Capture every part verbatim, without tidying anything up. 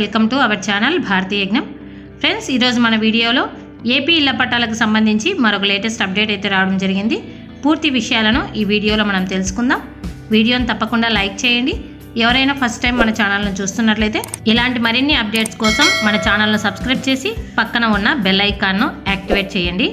Welcome to our channel Bharati Yajnam. Friends, ఈరోజు మన వీడియోలో ఏపీ ఇళ్ల పట్టాలకు సంబంధించి మరొక లేటెస్ట్ అప్డేట్ అయితే రావడం జరిగింది. పూర్తి విషయాలను ఈ వీడియోలో మనం తెలుసుకుందాం. వీడియోని తప్పకుండా లైక్ చేయండి. ఎవరైనా ఫస్ట్ టైం మన ఛానల్ను చూస్తున్నట్లయితే ఇలాంటి మరిన్ని అప్డేట్స్ కోసం మన ఛానల్ను సబ్స్క్రైబ్ చేసి పక్కన ఉన్న బెల్ ఐకాన్ను యాక్టివేట్ చేయండి.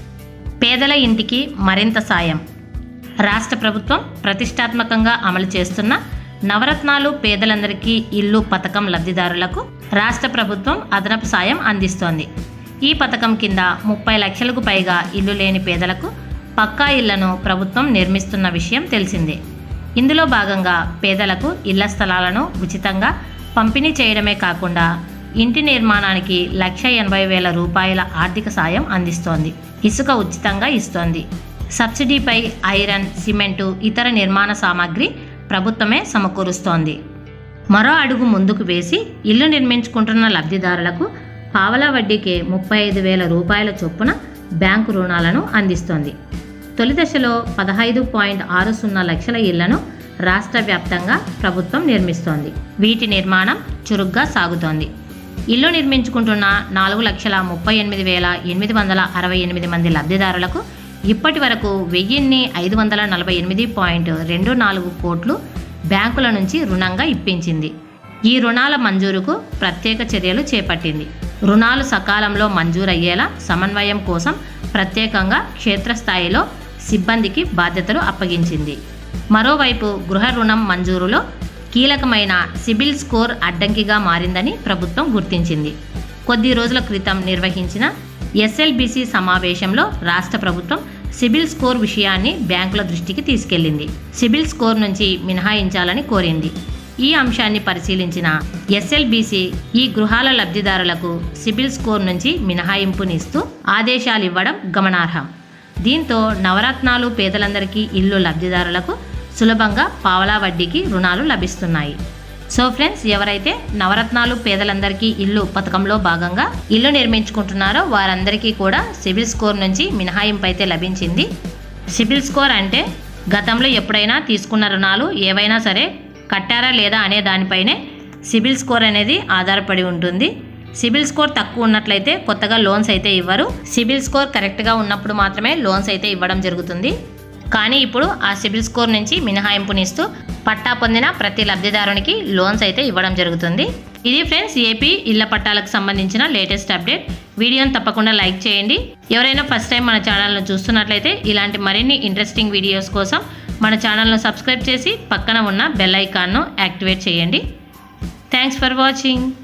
పేదల ఇంటికి మరింత సాయం. రాష్ట్ర ప్రభుత్వం ప్రతిష్టాత్మకంగా అమలు చేస్తున్న నవరత్నాలు పేదలందరికీ ఇల్లు పథకం లబ్ధిదారులకు రాష్ట్ర ప్రభుత్వం అదనపు సాయం అందిస్తోంది. ఈ పథకం కింద ముప్పై లక్షలకు పైగా ఇల్లు లేని పేదలకు పక్కా ఇళ్లను ప్రభుత్వం నిర్మిస్తున్న విషయం తెలిసిందే. ఇందులో భాగంగా పేదలకు ఇళ్ల స్థలాలను ఉచితంగా పంపిణీ చేయడమే కాకుండా ఇంటి నిర్మాణానికి లక్ష ఎనభై వేల రూపాయల ఆర్థిక సాయం అందిస్తోంది. ఇసుక ఉచితంగా ఇస్తోంది. సబ్సిడీపై ఐరన్, సిమెంటు, ఇతర నిర్మాణ సామాగ్రి ప్రభుత్వమే సమకూరుస్తోంది. మరో అడుగు ముందుకు వేసి ఇల్లు నిర్మించుకుంటున్న లబ్ధిదారులకు పావలా వడ్డీకే ముప్పై ఐదు వేల రూపాయల చొప్పున బ్యాంకు రుణాలను అందిస్తోంది. తొలి దశలో పదహైదు పాయింట్ ఆరు సున్నా లక్షల ఇళ్లను రాష్ట్ర వ్యాప్తంగా ప్రభుత్వం నిర్మిస్తోంది. వీటి నిర్మాణం చురుగ్గా సాగుతోంది. ఇల్లు నిర్మించుకుంటున్న నాలుగు లక్షల ముప్పై ఎనిమిది వేల ఎనిమిది వందల అరవై ఎనిమిది మంది లబ్ధిదారులకు ఇప్పటి వరకు వెయ్యిన్ని ఐదు వందల నలభై ఎనిమిది పాయింట్ రెండు నాలుగు కోట్లు బ్యాంకుల నుంచి రుణంగా ఇప్పించింది. ఈ రుణాల మంజూరుకు ప్రత్యేక చర్యలు చేపట్టింది. రుణాలు సకాలంలో మంజూరయ్యేలా సమన్వయం కోసం ప్రత్యేకంగా క్షేత్రస్థాయిలో సిబ్బందికి బాధ్యతలు అప్పగించింది. మరోవైపు గృహ రుణం మంజూరులో కీలకమైన సిబిల్ స్కోర్ అడ్డంకిగా మారిందని ప్రభుత్వం గుర్తించింది. కొద్ది రోజుల క్రితం నిర్వహించిన ఎస్ఎల్బిసి సమావేశంలో రాష్ట్ర ప్రభుత్వం సిబిల్ స్కోర్ విషయాన్ని బ్యాంకుల దృష్టికి తీసుకెళ్లింది. సిబిల్ స్కోర్ నుంచి మినహాయించాలని కోరింది. ఈ అంశాన్ని పరిశీలించిన ఎస్ఎల్బిసి ఈ గృహాల లబ్ధిదారులకు సిబిల్ స్కోర్ నుంచి మినహాయింపునిస్తూ ఆదేశాలు ఇవ్వడం గమనార్హం. దీంతో నవరత్నాలు పేదలందరికీ ఇల్లు లబ్ధిదారులకు సులభంగా పావలా వడ్డీకి రుణాలు లభిస్తున్నాయి. సో ఫ్రెండ్స్, ఎవరైతే నవరత్నాలు పేదలందరికీ ఇల్లు పథకంలో భాగంగా ఇల్లు నిర్మించుకుంటున్నారో వారందరికీ కూడా సిబిల్ స్కోర్ నుంచి మినహాయింపు అయితే లభించింది. సిబిల్ స్కోర్ అంటే గతంలో ఎప్పుడైనా తీసుకున్న రుణాలు ఏవైనా సరే కట్టారా లేదా అనే దానిపైనే సిబిల్ స్కోర్ అనేది ఆధారపడి ఉంటుంది. సిబిల్ స్కోర్ తక్కువ ఉన్నట్లయితే కొత్తగా లోన్స్ అయితే ఇవ్వరు. సిబిల్ స్కోర్ కరెక్ట్గా ఉన్నప్పుడు మాత్రమే లోన్స్ అయితే ఇవ్వడం జరుగుతుంది. కానీ ఇప్పుడు ఆ సిబిల్ స్కోర్ నుంచి మినహాయింపునిస్తూ పట్టా పొందిన ప్రతి లబ్ధిదారునికి లోన్స్ అయితే ఇవ్వడం జరుగుతుంది. ఇది ఫ్రెండ్స్ ఏపీ ఇళ్ల పట్టాలకు సంబంధించిన లేటెస్ట్ అప్డేట్. వీడియోని తప్పకుండా లైక్ చేయండి. ఎవరైనా ఫస్ట్ టైం మన ఛానల్ను చూస్తున్నట్లయితే ఇలాంటి మరిన్ని ఇంట్రెస్టింగ్ వీడియోస్ కోసం మన ఛానల్ను సబ్స్క్రైబ్ చేసి పక్కన ఉన్న బెల్ ఐకాన్ను యాక్టివేట్ చేయండి. Thanks for watching.